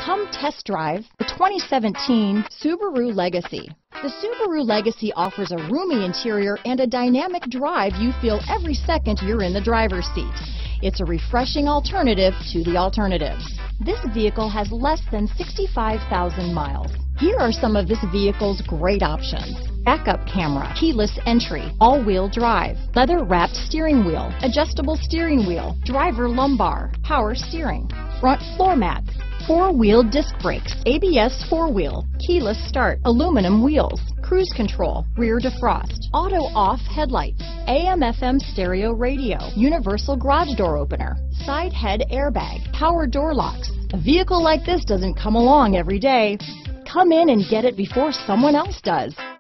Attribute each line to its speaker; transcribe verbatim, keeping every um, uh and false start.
Speaker 1: Come test drive the twenty seventeen Subaru Legacy. The Subaru Legacy offers a roomy interior and a dynamic drive you feel every second you're in the driver's seat. It's a refreshing alternative to the alternatives. This vehicle has less than sixty-five thousand miles. Here are some of this vehicle's great options: backup camera, keyless entry, all-wheel drive, leather-wrapped steering wheel, adjustable steering wheel, driver lumbar, power steering, front floor mats, four-wheel disc brakes, A B S four-wheel, keyless start, aluminum wheels, cruise control, rear defrost, auto-off headlights, A M F M stereo radio, universal garage door opener, side head airbag, power door locks. A vehicle like this doesn't come along every day. Come in and get it before someone else does.